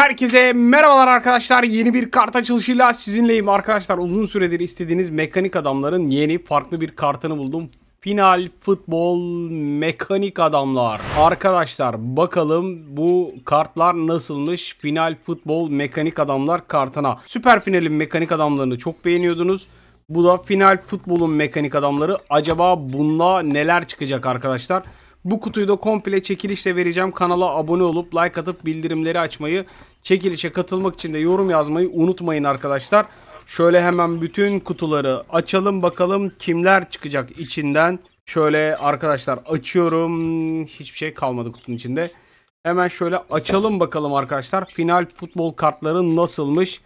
Herkese merhabalar arkadaşlar. Yeni bir kart açılışıyla sizinleyim arkadaşlar. Uzun süredir istediğiniz mekanik adamların yeni farklı bir kartını buldum. Final Futbol Mekanik Adamlar. Arkadaşlar bakalım bu kartlar nasılmış? Final Futbol Mekanik Adamlar kartına. Süper Final'in mekanik adamlarını çok beğeniyordunuz. Bu da Final Futbol'un mekanik adamları. Acaba bunda neler çıkacak arkadaşlar? Bu kutuyu da komple çekilişle vereceğim. Kanala abone olup like atıp bildirimleri açmayı, çekilişe katılmak için de yorum yazmayı unutmayın arkadaşlar. Şöyle hemen bütün kutuları açalım bakalım kimler çıkacak içinden. Şöyle arkadaşlar açıyorum. Hiçbir şey kalmadı kutunun içinde. Hemen şöyle açalım bakalım arkadaşlar. Final futbol kartları nasılmış?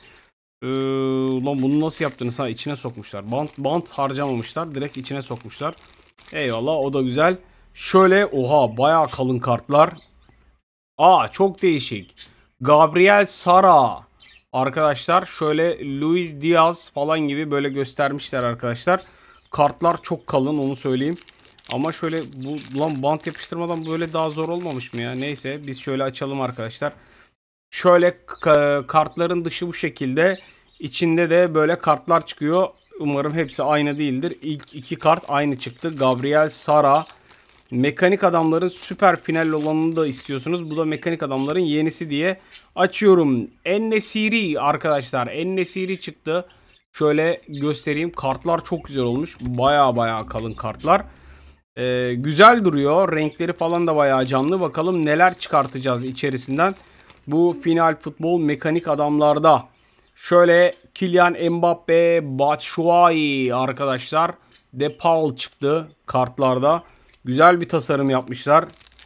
Lan bunu nasıl yaptınız? Ha, içine sokmuşlar. Bant harcamamışlar. Direkt içine sokmuşlar. Eyvallah, o da güzel. Şöyle oha bayağı kalın kartlar. Çok değişik. Gabriel Sara. Arkadaşlar şöyle Luis Diaz falan gibi böyle göstermişler arkadaşlar. Kartlar çok kalın, onu söyleyeyim. Ama şöyle lan bant yapıştırmadan böyle daha zor olmamış mı ya? Neyse biz şöyle açalım arkadaşlar. Şöyle kartların dışı bu şekilde. İçinde de böyle kartlar çıkıyor. Umarım hepsi aynı değildir. İlk iki kart aynı çıktı. Gabriel Sara. Mekanik adamların süper final olanını da istiyorsunuz. Bu da mekanik adamların yenisi diye açıyorum. En-Nesyri arkadaşlar. En-Nesyri çıktı. Şöyle göstereyim. Kartlar çok güzel olmuş. Baya kalın kartlar. Güzel duruyor. Renkleri falan da baya canlı. Bakalım neler çıkartacağız içerisinden. Bu final futbol mekanik adamlarda. Şöyle Kylian Mbappe, Batshuayi arkadaşlar. De Paul çıktı kartlarda. Güzel bir tasarım yapmışlar.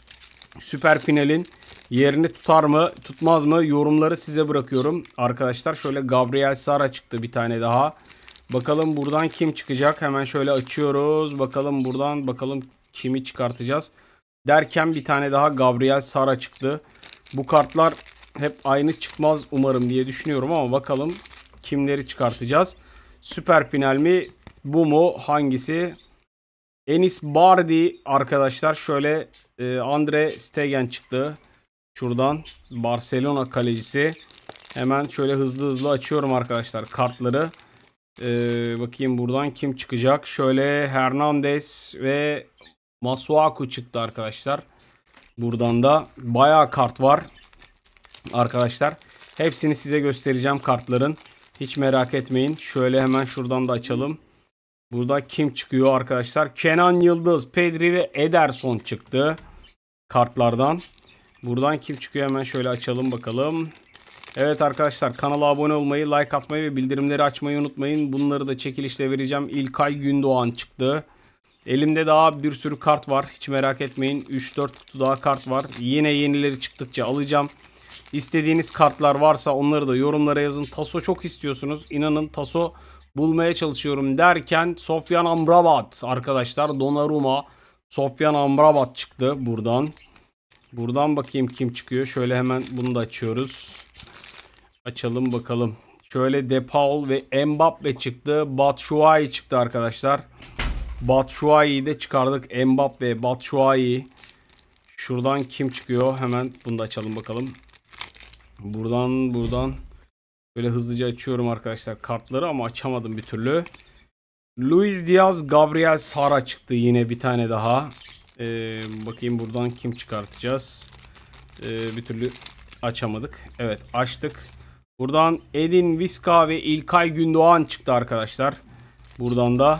Süper finalin yerini tutar mı tutmaz mı yorumları size bırakıyorum. Arkadaşlar şöyle Gabriel Sara çıktı bir tane daha. Bakalım buradan kim çıkacak. Hemen şöyle açıyoruz. Bakalım buradan kimi çıkartacağız. Derken bir tane daha Gabriel Sara çıktı. Bu kartlar hep aynı çıkmaz umarım diye düşünüyorum ama bakalım kimleri çıkartacağız. Süper final mi? Bu mu? Hangisi? Enis Bardi arkadaşlar şöyle Andre Stegen çıktı. Şuradan Barcelona kalecisi. Hemen şöyle hızlı açıyorum arkadaşlar kartları. Bakayım buradan kim çıkacak. Şöyle Hernandez ve Masuaku çıktı arkadaşlar. Buradan da bayağı kart var arkadaşlar. Hepsini size göstereceğim kartların. Hiç merak etmeyin. Şöyle hemen şuradan da açalım. Burada kim çıkıyor arkadaşlar? Kenan Yıldız, Pedri ve Ederson çıktı kartlardan. Buradan kim çıkıyor? Hemen şöyle açalım bakalım. Evet arkadaşlar, kanala abone olmayı, like atmayı ve bildirimleri açmayı unutmayın. Bunları da çekilişle vereceğim. İlkay Gündoğan çıktı. Elimde daha bir sürü kart var. Hiç merak etmeyin. 3-4 kutu daha kart var. Yine yenileri çıktıkça alacağım. İstediğiniz kartlar varsa onları da yorumlara yazın. Taso çok istiyorsunuz. İnanın taso bulmaya çalışıyorum derken Sofyan Amrabat arkadaşlar, Donnarumma, Sofyan Amrabat çıktı buradan. Buradan bakayım kim çıkıyor. Şöyle hemen bunu da açıyoruz. Açalım bakalım. Şöyle De Paul ve Mbappe çıktı. Batshuayi çıktı arkadaşlar. Batshuayi'yi de çıkardık. Mbappe, Batshuayi. Şuradan kim çıkıyor? Hemen bunu da açalım bakalım. Buradan. Böyle hızlıca açıyorum arkadaşlar kartları ama açamadım bir türlü. Luis Diaz, Gabriel Sara çıktı yine bir tane daha. Bakayım buradan kim çıkartacağız. Bir türlü açamadık. Evet, açtık. Buradan Edin Visca ve İlkay Gündoğan çıktı arkadaşlar. Buradan da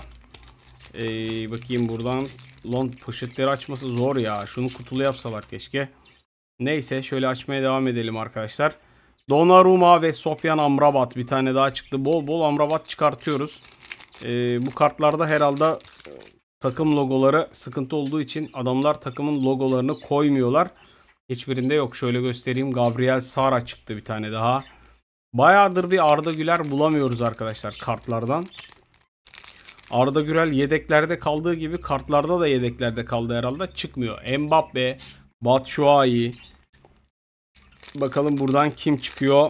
bakayım buradan. Lan poşetleri açması zor ya. Şunu kutulu yapsalar keşke. Neyse şöyle açmaya devam edelim arkadaşlar. Donnarumma ve Sofyan Amrabat bir tane daha çıktı. Bol Amrabat çıkartıyoruz. Bu kartlarda herhalde takım logoları sıkıntı olduğu için adamlar takımın logolarını koymuyorlar. Hiçbirinde yok. Şöyle göstereyim. Gabriel Sara çıktı bir tane daha. Bayağıdır bir Arda Güler bulamıyoruz arkadaşlar kartlardan. Arda Güler yedeklerde kaldığı gibi kartlarda da yedeklerde kaldı herhalde. Çıkmıyor. Mbappe, Batshuayi. Bakalım buradan kim çıkıyor.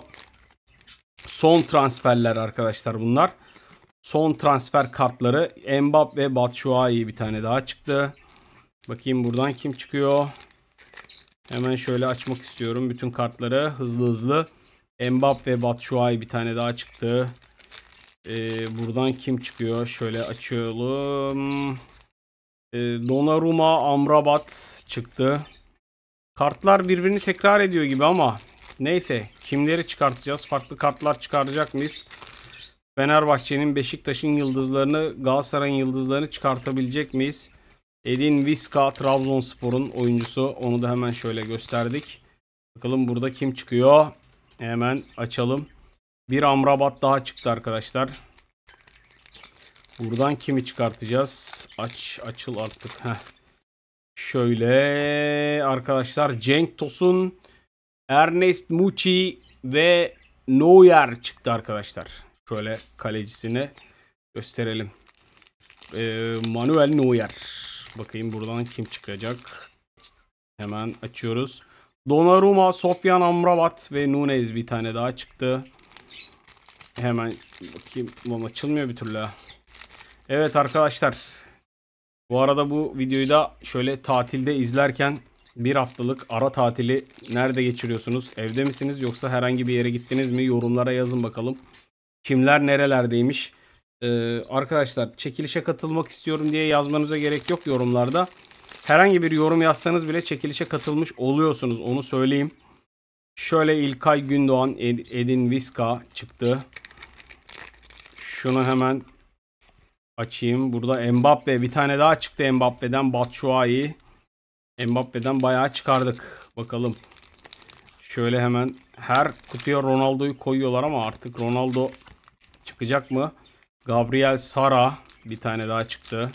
Son transferler arkadaşlar bunlar. Son transfer kartları. Mbappe ve Batshuayi bir tane daha çıktı. Bakayım buradan kim çıkıyor. Hemen şöyle açmak istiyorum bütün kartları hızlı. Mbappe, Batshuayi bir tane daha çıktı. Buradan kim çıkıyor? Şöyle açalım. Donnarumma, Amrabat çıktı. Kartlar birbirini tekrar ediyor gibi ama neyse, kimleri çıkartacağız? Farklı kartlar çıkaracak mıyız? Fenerbahçe'nin, Beşiktaş'ın yıldızlarını, Galatasaray'ın yıldızlarını çıkartabilecek miyiz? Edin Visca, Trabzonspor'un oyuncusu. Onu da hemen şöyle gösterdik. Bakalım burada kim çıkıyor? Hemen açalım. Bir Amrabat daha çıktı arkadaşlar. Buradan kimi çıkartacağız? Açıl artık. Heh. Şöyle arkadaşlar, Cenk Tosun, Ernest Muçi ve Neuer çıktı arkadaşlar. Şöyle kalecisini gösterelim. Manuel Neuer. Bakayım buradan kim çıkacak. Hemen açıyoruz. Donnarumma, Sofyan Amrabat ve Nunez bir tane daha çıktı. Hemen bakayım. Lan açılmıyor bir türlü. Evet arkadaşlar. Bu arada bu videoyu da şöyle tatilde izlerken, bir haftalık ara tatili nerede geçiriyorsunuz? Evde misiniz yoksa herhangi bir yere gittiniz mi? Yorumlara yazın bakalım. Kimler nerelerdeymiş? Arkadaşlar, çekilişe katılmak istiyorum diye yazmanıza gerek yok yorumlarda. Herhangi bir yorum yazsanız bile çekilişe katılmış oluyorsunuz. Onu söyleyeyim. Şöyle İlkay Gündoğan, Edin Visca çıktı. Şunu hemen açayım. Burada Mbappe bir tane daha çıktı. Mbappe'den Batshuayi. Mbappe'den bayağı çıkardık. Bakalım. Şöyle hemen her kutuya Ronaldo'yu koyuyorlar ama artık Ronaldo çıkacak mı? Gabriel Sara bir tane daha çıktı.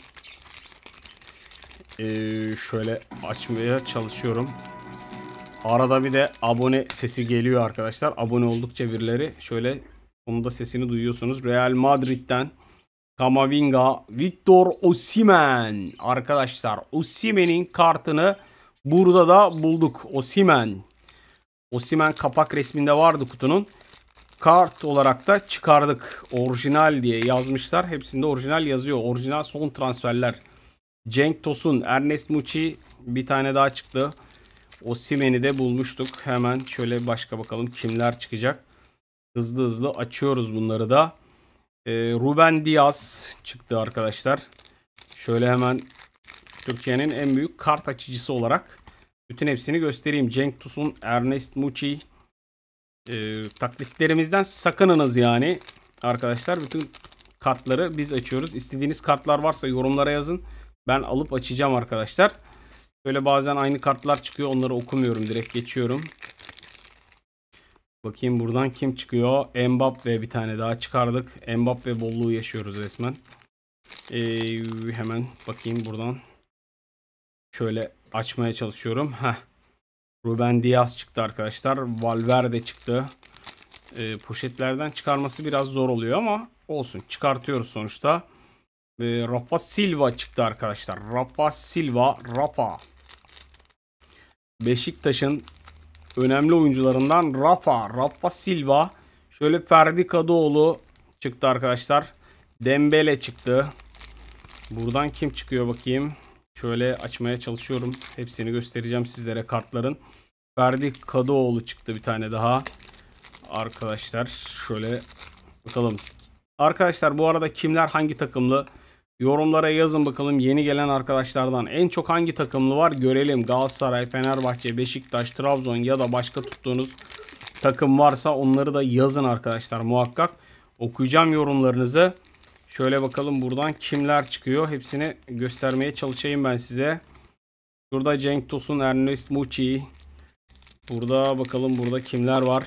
Şöyle açmaya çalışıyorum. Arada bir de abone sesi geliyor arkadaşlar. Abone oldukça birileri. Şöyle onun da sesini duyuyorsunuz. Real Madrid'den Camavinga, Victor Osimhen. Arkadaşlar, Osimhen'in kartını burada da bulduk. Osimhen kapak resminde vardı kutunun. Kart olarak da çıkardık. Orijinal diye yazmışlar. Hepsinde orijinal yazıyor. Orijinal son transferler. Cenk Tosun, Ernest Muçi bir tane daha çıktı. Osimhen'i de bulmuştuk. Hemen şöyle başka bakalım kimler çıkacak. Hızlı hızlı açıyoruz bunları da. Ruben Dias çıktı arkadaşlar. Şöyle hemen Türkiye'nin en büyük kart açıcısı olarak bütün hepsini göstereyim. Cenk Tosun, Ernest Muçi. Taklitlerimizden sakınınız yani. Arkadaşlar, bütün kartları biz açıyoruz. İstediğiniz kartlar varsa yorumlara yazın. Ben alıp açacağım arkadaşlar. Böyle bazen aynı kartlar çıkıyor. Onları okumuyorum. Direkt geçiyorum. Bakayım buradan kim çıkıyor? Mbappe bir tane daha çıkardık. Mbappe bolluğu yaşıyoruz resmen. Hemen bakayım buradan. Şöyle açmaya çalışıyorum. Ruben Dias çıktı arkadaşlar. Valverde çıktı. Poşetlerden çıkarması biraz zor oluyor ama olsun. Çıkartıyoruz sonuçta. Rafa Silva çıktı arkadaşlar. Rafa. Beşiktaş'ın önemli oyuncularından Rafa Silva. Şöyle Ferdi Kadıoğlu çıktı arkadaşlar. Dembele çıktı. Buradan kim çıkıyor bakayım. Şöyle açmaya çalışıyorum. Hepsini göstereceğim sizlere kartların. Ferdi Kadıoğlu çıktı bir tane daha. Arkadaşlar şöyle bakalım. Arkadaşlar, bu arada kimler hangi takımlı? Yorumlara yazın bakalım, yeni gelen arkadaşlardan en çok hangi takımlı var görelim. Galatasaray, Fenerbahçe, Beşiktaş, Trabzon ya da başka tuttuğunuz takım varsa onları da yazın arkadaşlar muhakkak. Okuyacağım yorumlarınızı. Şöyle bakalım buradan kimler çıkıyor. Hepsini göstermeye çalışayım ben size. Şurada Cenk Tosun, Ernest Muçi. Burada bakalım burada kimler var.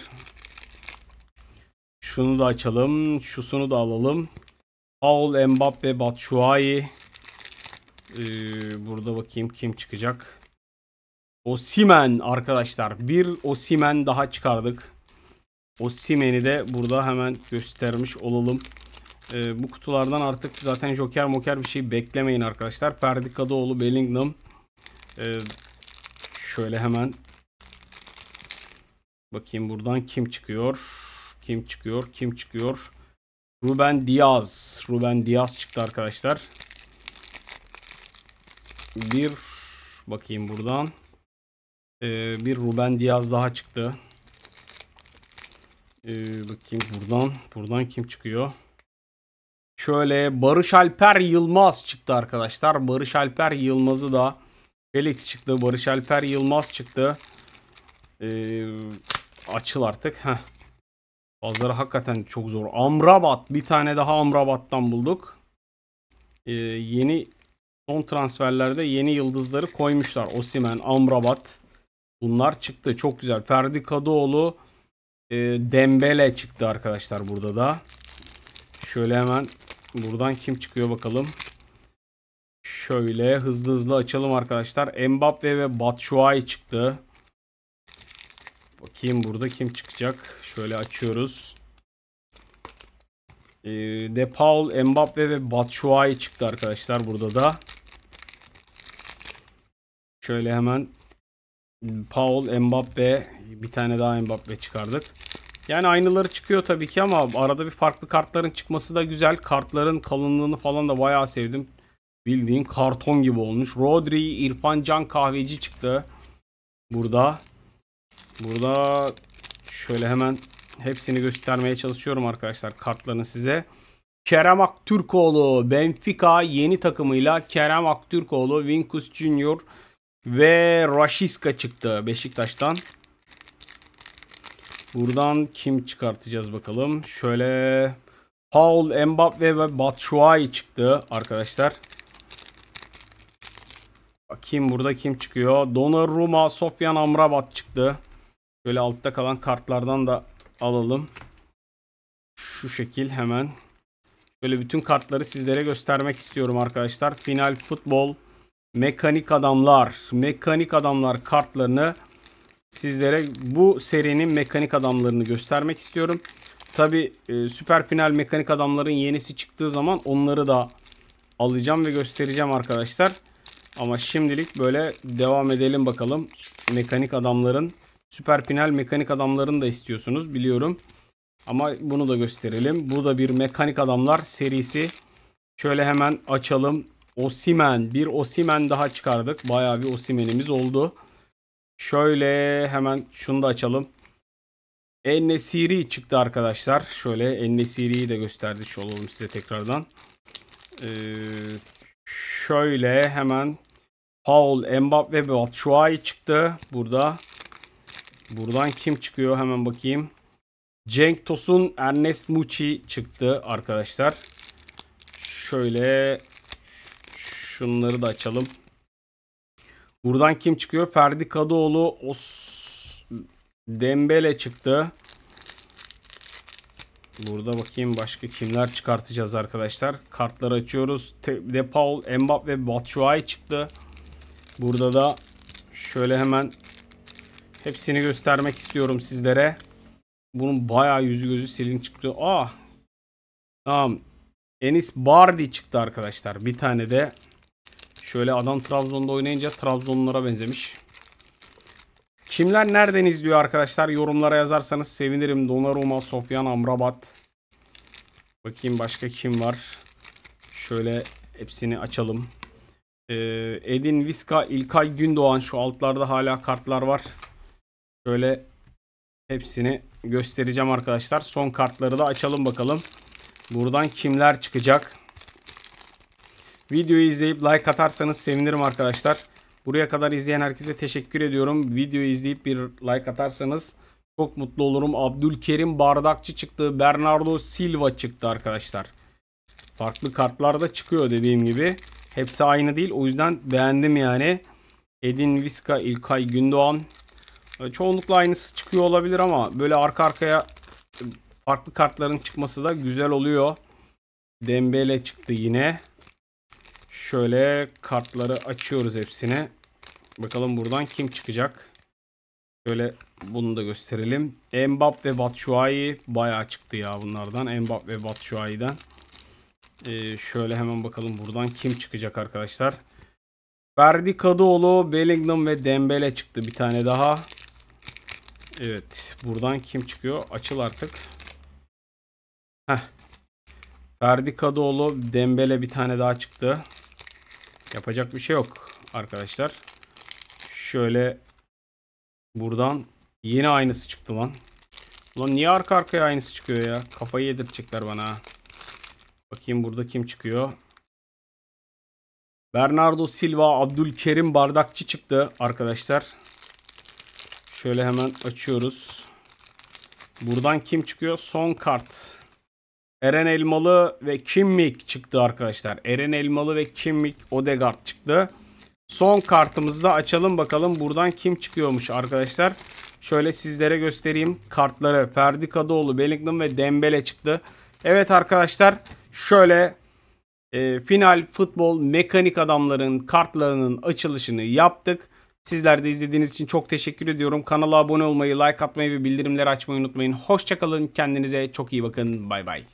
Şunu da açalım. Şusunu da alalım. Paul, Mbappe, Batshuayi. Burada bakayım kim çıkacak. Osimhen arkadaşlar. Bir Osimhen daha çıkardık. Osimhen'i de burada hemen göstermiş olalım. Bu kutulardan artık zaten joker moker bir şey beklemeyin arkadaşlar. Ferdi Kadıoğlu, Bellingham. Şöyle hemen bakayım buradan kim çıkıyor. Kim çıkıyor. Ruben Dias çıktı arkadaşlar. Bir bakayım buradan. Bir Ruben Dias daha çıktı. Bakayım buradan kim çıkıyor? Şöyle Barış Alper Yılmaz çıktı arkadaşlar. Barış Alper Yılmaz'ı da Felix çıktı. Barış Alper Yılmaz çıktı. Açıl artık. Heh. Bazıları hakikaten çok zor. Amrabat. Bir tane daha Amrabat'tan bulduk. Yeni son transferlerde yeni yıldızları koymuşlar. Osimhen, Amrabat. Bunlar çıktı. Çok güzel. Ferdi Kadıoğlu, Dembele çıktı arkadaşlar burada da. Şöyle hemen buradan kim çıkıyor bakalım. Şöyle hızlı açalım arkadaşlar. Mbappe ve Batshuayi çıktı. Bakayım burada kim çıkacak. Şöyle açıyoruz. De Paul, Mbappe ve Batshuayi çıktı arkadaşlar burada da. Şöyle hemen Paul, Mbappe, bir tane daha Mbappe çıkardık. Yani aynıları çıkıyor tabii ki ama arada bir farklı kartların çıkması da güzel. Kartların kalınlığını falan da bayağı sevdim. Bildiğin karton gibi olmuş. Rodri, İrfan Can Kahveci çıktı. Burada şöyle hemen hepsini göstermeye çalışıyorum arkadaşlar kartlarını size. Kerem Aktürkoğlu, Benfica yeni takımıyla Kerem Aktürkoğlu, Vinicius Junior ve Rashica çıktı Beşiktaş'tan. Buradan kim çıkartacağız bakalım. Şöyle Paul, Mbappe ve Batshuayi çıktı arkadaşlar. Bakayım burada kim çıkıyor. Donnarumma, Sofyan Amrabat çıktı. Böyle altta kalan kartlardan da alalım. Şu şekil hemen. Böyle bütün kartları sizlere göstermek istiyorum arkadaşlar. Final futbol mekanik adamlar kartlarını sizlere bu serinin mekanik adamlarını göstermek istiyorum. Tabi süper final mekanik adamların yenisi çıktığı zaman onları da alacağım ve göstereceğim arkadaşlar. Ama şimdilik böyle devam edelim bakalım. Mekanik adamların süper final mekanik adamlarını da istiyorsunuz biliyorum. Ama bunu da gösterelim. Bu da bir mekanik adamlar serisi. Şöyle hemen açalım. Osimhen. Bir Osimhen daha çıkardık. Bayağı bir Osimhen'imiz oldu. Şöyle hemen şunu da açalım. En-Nesyri çıktı arkadaşlar. Şöyle En-Nesyri'yi de gösterdik olalım size tekrardan. Şöyle hemen Paul, Mbappe ve Batshuayi çıktı. Buradan kim çıkıyor hemen bakayım. Cenk Tosun, Ernest Muçi çıktı arkadaşlar. Şöyle şunları da açalım. Buradan kim çıkıyor? Ferdi Kadıoğlu, Dembele çıktı. Burada bakayım başka kimler çıkartacağız arkadaşlar. Kartları açıyoruz. De Paul, Mbappe ve Batshuayi çıktı. Burada da şöyle hemen hepsini göstermek istiyorum sizlere. Bunun bayağı yüzü gözü silin çıktı. Tamam. Enis Bardi çıktı arkadaşlar. Bir tane de şöyle adam Trabzon'da oynayınca Trabzonlulara benzemiş. Kimler nereden izliyor arkadaşlar? Yorumlara yazarsanız sevinirim. Donnarumma, Sofyan Amrabat. Bakayım başka kim var? Şöyle hepsini açalım. Edin Visca, İlkay Gündoğan. Şu altlarda hala kartlar var. Şöyle hepsini göstereceğim arkadaşlar. Son kartları da açalım bakalım. Buradan kimler çıkacak? Videoyu izleyip like atarsanız sevinirim arkadaşlar. Buraya kadar izleyen herkese teşekkür ediyorum. Videoyu izleyip bir like atarsanız çok mutlu olurum. Abdülkerim Bardakçı çıktı. Bernardo Silva çıktı arkadaşlar. Farklı kartlar da çıkıyor dediğim gibi. Hepsi aynı değil. O yüzden beğendim yani. Edin Visca, İlkay Gündoğan. Çoğunlukla aynısı çıkıyor olabilir ama böyle arka arkaya farklı kartların çıkması da güzel oluyor. Dembele çıktı yine. Şöyle kartları açıyoruz hepsini. Bakalım buradan kim çıkacak. Şöyle bunu da gösterelim. Mbappe ve Batshuayi bayağı çıktı ya bunlardan. Mbappe ve Batshuayi'den. Şöyle hemen bakalım buradan kim çıkacak arkadaşlar. Ferdi Kadıoğlu, Bellingham ve Dembele çıktı bir tane daha. Evet. Buradan kim çıkıyor? Açıl artık. Ferdi Kadıoğlu, Dembele bir tane daha çıktı. Yapacak bir şey yok arkadaşlar. Şöyle buradan yine aynısı çıktı lan. Ulan niye arka arkaya aynısı çıkıyor ya? Kafayı yedirtecekler bana. Bakayım burada kim çıkıyor? Bernardo Silva, Abdülkerim Bardakçı çıktı arkadaşlar. Şöyle hemen açıyoruz. Buradan kim çıkıyor? Son kart. Eren Elmalı ve Kimmich çıktı arkadaşlar. Eren Elmalı ve Kimmich Odegaard çıktı. Son kartımızı da açalım bakalım buradan kim çıkıyormuş arkadaşlar. Şöyle sizlere göstereyim kartları. Ferdi Kadıoğlu, Bellingham ve Dembele çıktı. Evet arkadaşlar şöyle final futbol mekanik adamların kartlarının açılışını yaptık. Sizler de izlediğiniz için çok teşekkür ediyorum. Kanala abone olmayı, like atmayı ve bildirimleri açmayı unutmayın. Hoşça kalın. Kendinize çok iyi bakın. Bay bay.